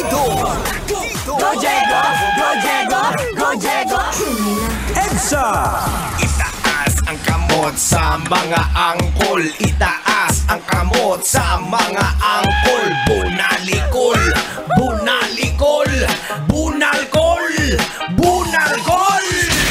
Bandido! Go Diego! Go Diego! Go Diego! EDSA! Itaas ang kamot sa mga angkol. Itaas ang kamot sa mga angkol. Bunalikol! Bunalikol! Bunalkol! Bunalkol!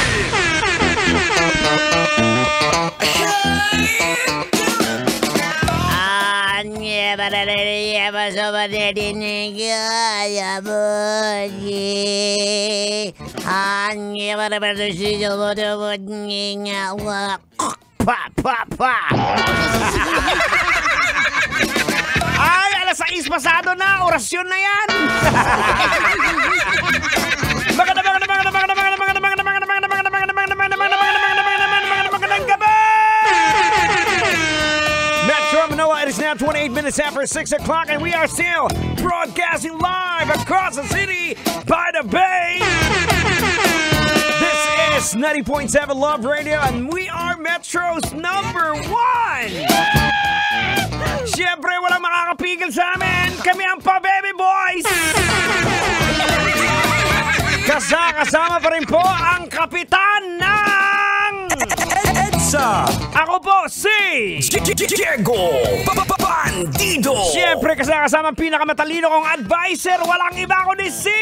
Ay, alas 6 pasado na, orasyon na yan. Magandang gabi! Metro Manila, it is now 28 minutes after 6 o'clock and we are still broadcasting live across the city by the bay. This is 90.7 Love Radio and we are Metro's number 1. Siyempre, walang makakapigil sa amin. Kami ang Pa-Baby Boys. Kasama pa rin po ang kapitan ng EDSA! Ako po si Diego Bandido! Siyempre kasama ang pinakamatalino kong advisor. Walang iba kundi si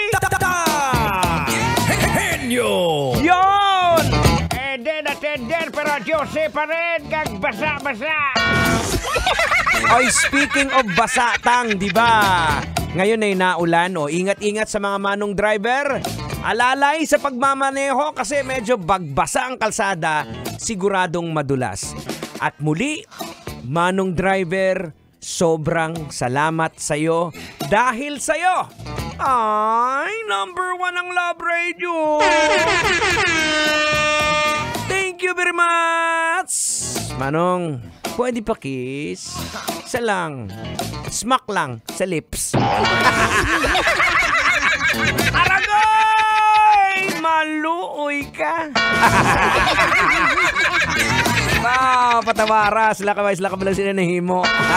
Henyo! Yon! Eden at Eden pero Jose pa rin kag basa-basa. Oy, speaking of basatang, di ba? Ngayon ay naulan o ingat-ingat sa mga manong driver. Alalay sa pagmamaneho kasi medyo bagbasa ang kalsada, siguradong madulas. At muli, manong driver, sobrang salamat sa'yo dahil sa'yo ay number 1 ang Love Radio. Thank you very much. Manong, pwede pa kiss? Isa lang. Smack lang sa lips. Aragoy! Maluoy ka. Wow, patawara. Sila ka lang sila nahimo.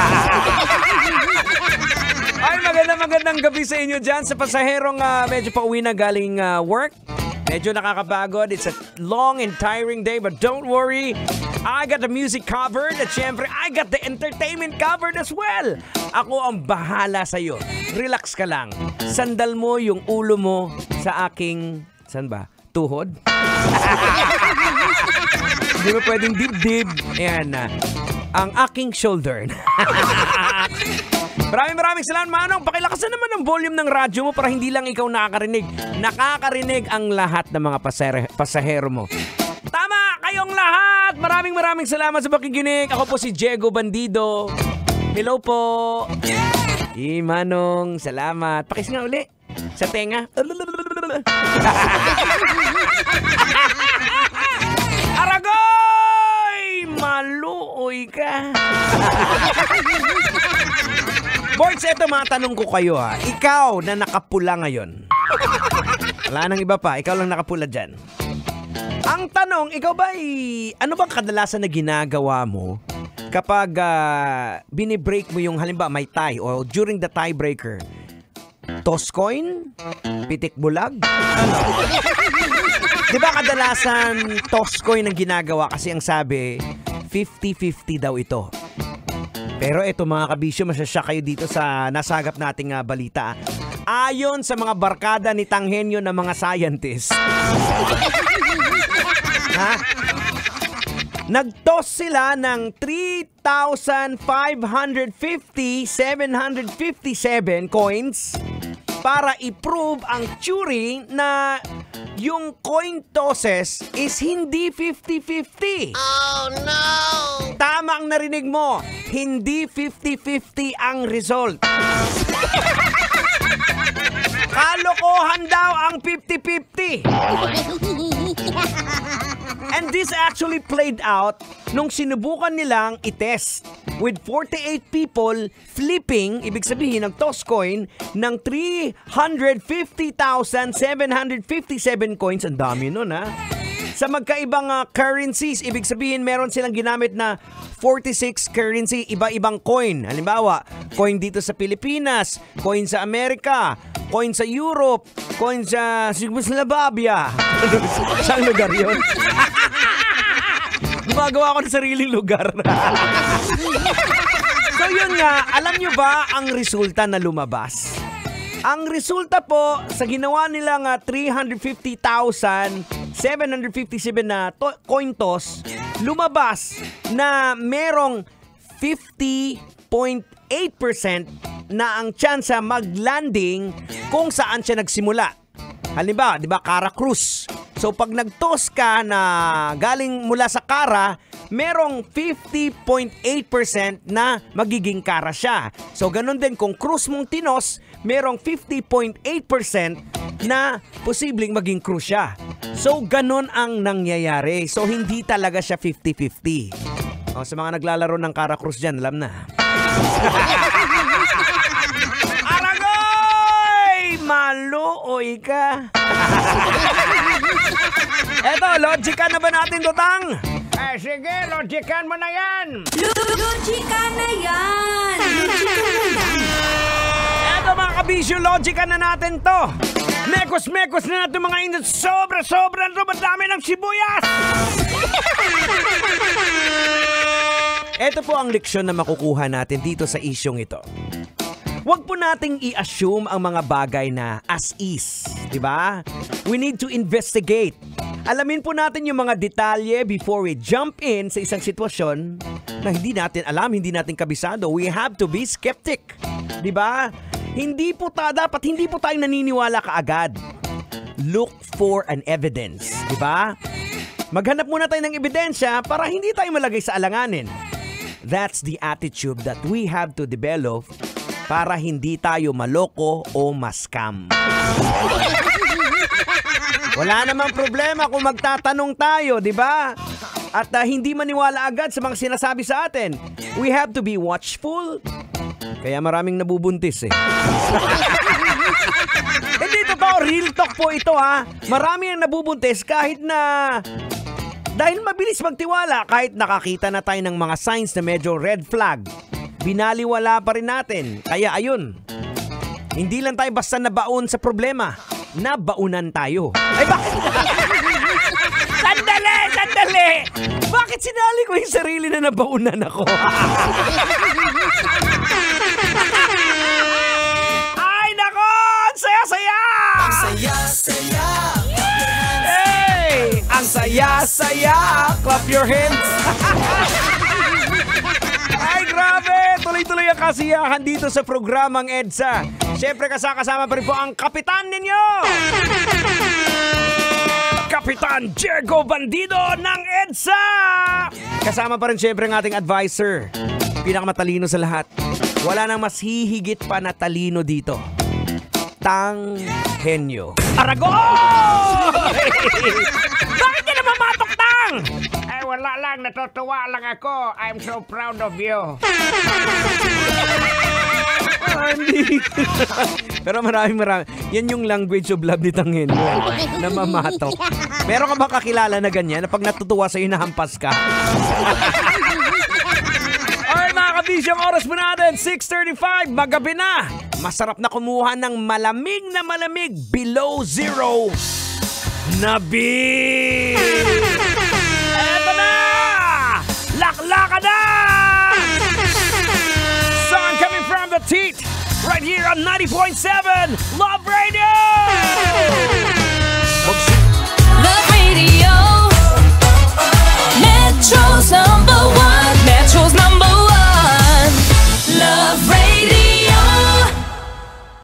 Ay, magandang gabi sa inyo dyan sa pasaherong medyo pauwi na galing work. Medyo nakakapagod. It's a long and tiring day, but don't worry. I got the music covered at syempre, I got the entertainment covered as well. Ako ang bahala sa'yo. Relax ka lang. Sandal mo yung ulo mo sa aking, saan ba? Tuhod? Hindi mo pwedeng dibdib. Ayan na. Ang aking shoulder. Maraming salamat, Manong. Pakilakasan naman ang volume ng radyo mo para hindi lang ikaw nakakarinig. Nakakarinig ang lahat ng mga pasahero mo. Tama kayong lahat. Maraming salamat sa pakikinig. Ako po si Diego Bandido. Hello po. Manong, salamat. Pakis nga uli. Sa tenga. Aragoy! Maluoy ka. Boys, eto matanong ko kayo ha. Ikaw na nakapula ngayon. Wala nang iba pa. Ikaw lang nakapula dyan. Ang tanong, ikaw ba ano bang kadalasan na ginagawa mo kapag binibreak mo yung halimbawa may tie o during the tiebreaker? Toss coin? Pitik bulag? Ano? Diba kadalasan toss coin ang ginagawa kasi ang sabi 50-50 daw ito. Pero eto mga kabisyo, masyasya kayo dito sa nasagap nating balita. Ayon sa mga barkada ni Tanghenyo na mga scientist. Nag-toss sila ng 3,550,757 coins para i-prove ang theory na yung coin tosses is hindi 50-50. Oh no! Tama ang narinig mo. Hindi 50-50 ang result. Kalokohan daw ang 50-50. And this actually played out nung sinubukan nilang i-test with 48 people flipping, ibig sabihin ng toss coin, ng 350,757 coins. Ang dami nun ha. sa magkaibang currencies. Ibig sabihin, meron silang ginamit na 46 currency, iba-ibang coin. Halimbawa, coin dito sa Pilipinas, coin sa Amerika, coin sa Europe, coin sa Czechoslovakia. Saan lugar yun? Gumagawa ako ng sariling lugar. So yun nga, alam nyo ba ang resulta na lumabas? Ang resulta po sa ginawa nilang 350,757 na coin toss, lumabas na merong 50.8% na ang tsansa mag-landing kung saan siya nagsimula. Halimbawa, di ba, Cara Cruz. So pag nag-toss ka na galing mula sa Cara, merong 50.8% na magiging Cara siya. So ganun din kung Cruz mong tinos, merong 50.8% na posibleng maging Cruz siya. So ganun ang nangyayari. So hindi talaga siya 50-50. Sa mga naglalaro ng Cara Cruz dyan, alam na. Aragoy! Maluoy ka. Eto, logican na ba natin, Dutang? Sige, logican mo na yan. Logican na yan. Eto mga kabisyo, logican na natin to. Mekos-mekos na natin mga init. Sobra-sobra na to. Madami ng sibuyas. Ito po ang leksyon na makukuha natin dito sa isyong ito. Huwag po nating i-assume ang mga bagay na as is, di ba? We need to investigate. Alamin po natin yung mga detalye before we jump in sa isang sitwasyon na hindi natin alam, hindi natin kabisado. We have to be skeptic, di ba? Hindi po tayong naniniwala kaagad. Look for an evidence, di ba? Maghanap muna tayo ng ebidensya para hindi tayo malagay sa alanganin. That's the attitude that we have to develop para hindi tayo maloko o ma-scam. Wala namang problema kung magtatanong tayo, di ba? At hindi maniwala agad sa mga sinasabi sa atin. We have to be watchful. Kaya maraming nabubuntis eh. Hindi totoo, real talk po ito ha. Marami ang nabubuntis kahit na... Dahil mabilis magtiwala kahit nakakita na tayo ng mga signs na medyo red flag. Binaliwala pa rin natin. Kaya ayun, hindi lang tayo basta nabaon sa problema, nabaunan tayo. Ay bakit? Sandali! Bakit sinali ko yung sarili na nabaunan ako? Ay nako! Ang saya-saya! Ang saya-saya. Hey! Ang saya-saya! Clap your hands! Ay, grabe! Tuloy-tuloy ang kasiyahan dito sa programang EDSA. Siyempre, kasama pa rin po ang kapitan ninyo! Kapitan Diego Bandido ng EDSA! Kasama pa rin siyempre ang ating advisor. Pinakamatalino sa lahat. Wala nang mas hihigit pa na talino dito. Tanghenyo. Aragoy! Bakit ka naman matok, Tang? Ay, wala lang. Natutuwa lang ako. I'm so proud of you. Hindi. Pero marami. Yan yung language of love ni Tanghenyo. Namamatok. Meron ka ba kakilala na ganyan na pag natutuwa sa'yo nahampas ka? Alright mga kabisyong, oras mo natin 6:35, magabi na. Masarap na kumuha ng malamig na malamig, below zero na beer. Eto na! Laklaka na! Song coming from the teat right here on 90.7 Love Radio!